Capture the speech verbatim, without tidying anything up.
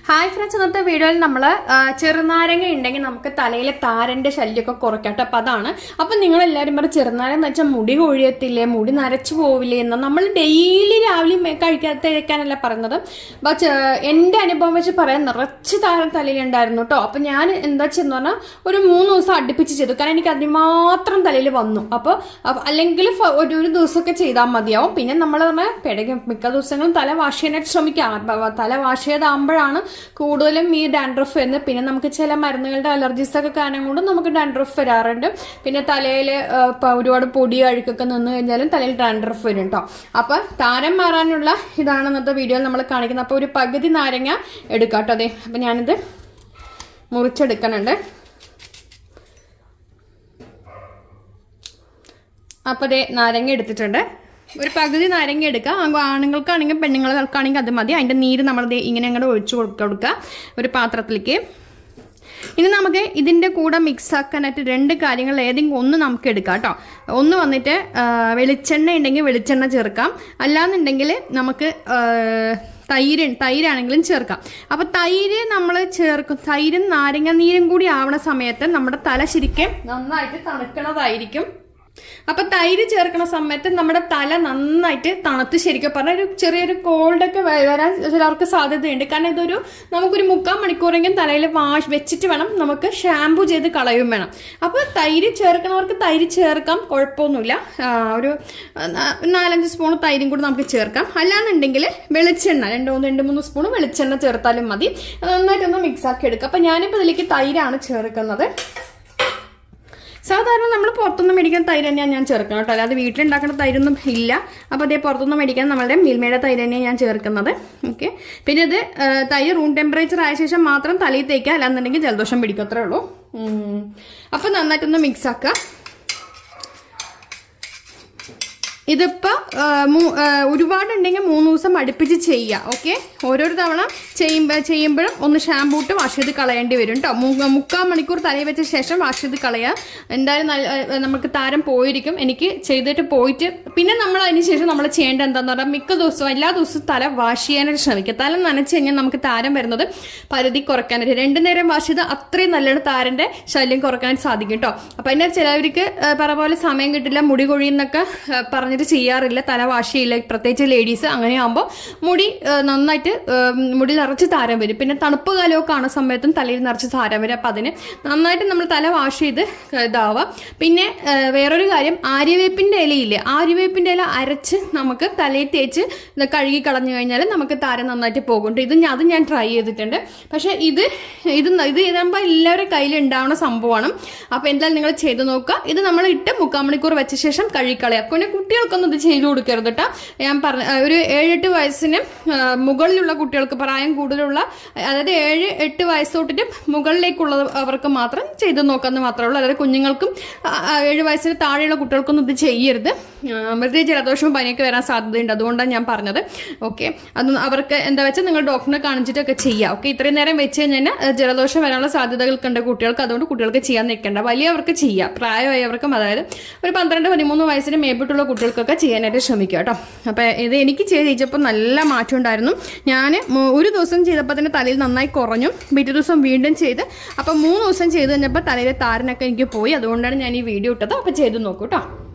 Hi friends, ഇന്നത്തെ വീഡിയോയിൽ നമ്മൾ ചെറുനാരങ്ങ ഉണ്ടെങ്കിൽ നമുക്ക് തലയിലെ താരന്റെ ശല്യമൊക്കെ കുറയ്ക്കട്ടെ. അപ്പം അതാണ്. അപ്പം നിങ്ങളെല്ലാവരും പറയും ചെറുനാരങ്ങ എന്ന് വെച്ചാൽ മുടി കൊഴിയത്തില്ലേ, മുടി നരച്ചു പോവില്ലേ എന്ന്. നമ്മൾ ഡെയിലി രാവിലെ കഴിക്കാത്തേക്കാനല്ല പറയുന്നത്. പക്ഷേ എൻ്റെ അനുഭവം വെച്ച് പറയാൻ നിറച്ച് താരം തലയിലുണ്ടായിരുന്നു കേട്ടോ. അപ്പം ഞാൻ എന്താ ചെയ്യുന്ന പറഞ്ഞാൽ ഒരു മൂന്ന് ദിവസം അടുപ്പിച്ച് ചെയ്തു. കാരണം എനിക്ക് അതിമാത്രം തലയിൽ വന്നു. അപ്പോൾ അല്ലെങ്കിൽ ഒരു ഒരു ദിവസമൊക്കെ ചെയ്താൽ മതിയാവും. പിന്നെ നമ്മൾ പറഞ്ഞാൽ പിടയ്ക്കും മിക്ക ദിവസങ്ങളും തല വാഷ് ചെയ്യാനായിട്ട് ശ്രമിക്കുക. തല വാഷ് ചെയ്താകുമ്പോഴാണ് കൂടുതലും ഈ ഡാൻഡ്രഫ് വരുന്നത്. പിന്നെ നമുക്ക് ചില മരുന്നുകളുടെ അലർജീസ് ഒക്കെ കാരണം കൊണ്ട് നമുക്ക് ഡാൻഡ്രഫ് വരാറുണ്ട്. പിന്നെ തലയിൽ ഒരുപാട് പൊടി അഴുക്കൊക്കെ നിന്ന് കഴിഞ്ഞാലും തലയിൽ ഡാൻഡ്രഫ് വരും കേട്ടോ. അപ്പൊ താരം മാറാനുള്ള ഇതാണ് ഇന്നത്തെ വീഡിയോയിൽ നമ്മൾ കാണിക്കുന്നത്. അപ്പൊ ഒരു പകുതി നാരങ്ങ എടുക്കാം കേട്ടോ. അതെ, അപ്പൊ ഞാനിത് മുറിച്ചെടുക്കണുണ്ട്. അപ്പൊ അതെ നാരങ്ങ എടുത്തിട്ടുണ്ട്. ഒരു പകുതി നാരങ്ങ എടുക്കുക. ആണുങ്ങൾക്കാണെങ്കിൽ പെണ്ണുങ്ങൾക്കാണെങ്കിൽ അത് മതി. അതിൻ്റെ നീര് നമ്മൾ ഇങ്ങനെ അങ്ങോട്ട് ഒഴിച്ചു കൊടുക്കുക ഒരു പാത്രത്തിലേക്ക്. ഇനി നമുക്ക് ഇതിൻ്റെ കൂടെ മിക്സ് ആക്കാനായിട്ട് രണ്ട് കാര്യങ്ങൾ ഏതെങ്കിലും ഒന്ന് നമുക്ക് എടുക്കാം കേട്ടോ. ഒന്ന് വന്നിട്ട് വെളിച്ചെണ്ണ ഉണ്ടെങ്കിൽ വെളിച്ചെണ്ണ ചേർക്കാം. അല്ലാന്നുണ്ടെങ്കിൽ നമുക്ക് തൈര് തൈരാണെങ്കിലും ചേർക്കാം. അപ്പോൾ തൈര് നമ്മൾ ചേർക്കും. തൈരും നാരങ്ങ നീരും കൂടി ആവണ സമയത്ത് നമ്മുടെ തല ശരിക്കും നന്നായിട്ട് തണുക്കണതായിരിക്കും. അപ്പൊ തൈര് ചേർക്കുന്ന സമയത്ത് നമ്മുടെ തല നന്നായിട്ട് തണുത്ത് ശരിക്കും പറഞ്ഞാൽ ഒരു ചെറിയൊരു കോൾഡൊക്കെ വരാൻ ചിലർക്ക് സാധ്യതയുണ്ട്. കാരണം ഇതൊരു നമുക്കൊരു മുക്കാൽ മണിക്കൂറെങ്കിലും തലയിൽ വാഷ് വെച്ചിട്ട് വേണം നമുക്ക് ഷാമ്പു ചെയ്ത് കളയും വേണം. അപ്പൊ തൈര് ചേർക്കുന്നവർക്ക് തൈര് ചേർക്കാം, കുഴപ്പമൊന്നുമില്ല. ഒരു നാലഞ്ച് സ്പൂൺ തൈരും കൂടി നമുക്ക് ചേർക്കാം. അല്ലാന്നുണ്ടെങ്കിൽ വെളിച്ചെണ്ണ രണ്ട് മൂന്ന് രണ്ട് മൂന്ന് സ്പൂൺ വെളിച്ചെണ്ണ ചേർത്താലും മതി. നന്നായിട്ടൊന്ന് മിക്സ് ആക്കി എടുക്കാം. അപ്പൊ ഞാനിപ്പോൾ ഇതിലേക്ക് തൈരാണ് ചേർക്കുന്നത്. സാധാരണ നമ്മൾ പുറത്തുനിന്ന് മേടിക്കാൻ തൈര് തന്നെയാണ് ഞാൻ ചേർക്കണം കേട്ടോ. അല്ലാതെ വീട്ടിലുണ്ടാക്കുന്ന തൈരൊന്നും ഇല്ല. അപ്പോൾ അതേ പുറത്തുനിന്ന് മേടിക്കാൻ നമ്മളുടെ മിൽമയുടെ തൈര് തന്നെയാണ് ഞാൻ ചേർക്കുന്നത്. ഓക്കെ. പിന്നെ ഇത് തൈര് റൂം ടെമ്പറേച്ചർ ആയ ശേഷം മാത്രം തലയിൽ തേക്കുക. അല്ലാന്നുണ്ടെങ്കിൽ ജലദോഷം പിടിക്കും, അത്രേ ഉള്ളൂ. അപ്പോൾ നന്നായിട്ടൊന്ന് മിക്സ് ആക്കുക. ഇതിപ്പോൾ ഒരുപാടുണ്ടെങ്കിൽ മൂന്ന് ദിവസം അടുപ്പിച്ച് ചെയ്യുക. ഓക്കെ. ഓരോരു തവണ ചെയ്യുമ്പോൾ ചെയ്യുമ്പോഴും ഒന്ന് ഷാമ്പൂ ഇട്ട് വാഷ് ചെയ്ത് കളയേണ്ടി വരും കേട്ടോ. മുക്കാൽ മണിക്കൂർ തലയിൽ വെച്ച ശേഷം വാഷ് ചെയ്ത് കളയുക. എന്തായാലും നമുക്ക് താരം പോയിരിക്കും. എനിക്ക് ചെയ്തിട്ട് പോയിട്ട് പിന്നെ നമ്മൾ അതിന് ശേഷം നമ്മൾ ചെയ്യേണ്ടത് എന്താണെന്ന് പറഞ്ഞാൽ മിക്ക ദിവസവും എല്ലാ ദിവസവും തല വാഷ് ചെയ്യാനായിട്ട് ശ്രമിക്കുക. തല നനച്ച് കഴിഞ്ഞാൽ നമുക്ക് താരം വരുന്നത് പരിധി കുറയ്ക്കാനായിട്ട് രണ്ടു നേരം വാഷ് ചെയ്ത് അത്രയും നല്ലൊരു താരൻ്റെ ശല്യം കുറയ്ക്കാനായിട്ട് സാധിക്കും കേട്ടോ. അപ്പം അതിൻ്റെ ചിലവർക്ക് പറ പോലെ സമയം കിട്ടില്ല, മുടി കൊഴിയെന്നൊക്കെ പറഞ്ഞ് ചെയ്യാറില്ല, തല വാഷ് ചെയ്യില്ല, പ്രത്യേകിച്ച് ലേഡീസ്. അങ്ങനെയാകുമ്പോൾ മുടി നന്നായിട്ട് മുടി നിറച്ച് താരം വരും. പിന്നെ തണുപ്പ് കാലമൊക്കെ കാണുന്ന സമയത്തും തലയിൽ നിറച്ച് താരം വരും. അപ്പം അതിന് നന്നായിട്ട് നമ്മൾ തല വാഷ് ചെയ്ത് ഇതാവുക. പിന്നെ വേറൊരു കാര്യം, ആര്യവേപ്പിൻ്റെ ഇലയില്ലേ, ആര്യവേപ്പിൻ്റെ ഇല അരച്ച് നമുക്ക് തലയിൽ തേച്ച് കഴുകി കളഞ്ഞു കഴിഞ്ഞാൽ നമുക്ക് താരം നന്നായിട്ട് പോകുന്നുണ്ട്. ഇത് അത് ഞാൻ ട്രൈ ചെയ്തിട്ടുണ്ട്. പക്ഷേ ഇത് ഇത് ഇത് ഇതാകുമ്പോൾ എല്ലാവരുടെ കയ്യിൽ ഉണ്ടാവുന്ന സംഭവമാണ്. അപ്പോൾ എന്തായാലും നിങ്ങൾ ചെയ്ത് നോക്കുക. ഇത് നമ്മൾ ഇട്ട് മുക്കാൽ മണിക്കൂർ വെച്ച ശേഷം കഴുകിക്കളയുക. പിന്നെ കുട്ടികൾ ൊന്നും ഇത് ചെയ്തു കൊടുക്കരുത് കേട്ടോ. ഞാൻ പറഞ്ഞ ഒരു ഏഴെട്ട് വയസ്സിന് മുകളിലുള്ള കുട്ടികൾക്ക്, പ്രായം കൂടുതലുള്ള അതായത് ഏഴ് എട്ട് വയസ്സ് തൊട്ടിട്ട് മുകളിലേക്കുള്ളവർക്ക് മാത്രം ചെയ്ത് നോക്കാമെന്ന് മാത്രമേ ഉള്ളൂ. അതായത് കുഞ്ഞുങ്ങൾക്കും ഏഴ് വയസ്സിന് താഴെയുള്ള കുട്ടികൾക്കൊന്നും ഇത് ചെയ്യരുത്. വെറുതെ ജലദോഷവും പനിയൊക്കെ വരാൻ സാധ്യതയുണ്ട്. അതുകൊണ്ടാണ് ഞാൻ പറഞ്ഞത്. ഓക്കെ. അത് അവർക്ക് എന്താ വെച്ചാൽ നിങ്ങൾ ഡോക്ടറിനെ കാണിച്ചിട്ടൊക്കെ ചെയ്യുക. ഓക്കെ. ഇത്രയും നേരം വെച്ച് കഴിഞ്ഞാൽ ജലദോഷം വരാനുള്ള സാധ്യതകൾക്കുണ്ട് കുട്ടികൾക്ക്. അതുകൊണ്ട് കുട്ടികൾക്ക് ചെയ്യാൻ നിൽക്കേണ്ട, വലിയവർക്ക് ചെയ്യാം. പ്രായമായവർക്കും അതായത് ഒരു പന്ത്രണ്ട് പതിമൂന്ന് വയസ്സിന് മേപ്പിട്ടുള്ള കുട്ടികൾക്കൊക്കെ ചെയ്യാനായിട്ട് ശ്രമിക്കുക കേട്ടോ. അപ്പം ഇത് എനിക്ക് ചെയ്തപ്പോൾ നല്ല മാറ്റം ഉണ്ടായിരുന്നു. ഞാൻ ഒരു ദിവസം ചെയ്തപ്പോൾ തന്നെ തലയിൽ നന്നായി കുറഞ്ഞു. പിറ്റേ ദിവസം വീണ്ടും ചെയ്ത് അപ്പം മൂന്ന് ദിവസം ചെയ്ത് കഴിഞ്ഞപ്പോൾ തലയിലെ താരനൊക്കെ എനിക്ക് പോയി. അതുകൊണ്ടാണ് ഞാൻ ഈ വീഡിയോ ഇട്ടത്. അപ്പം ചെയ്ത് നോക്കൂ കേട്ടോ.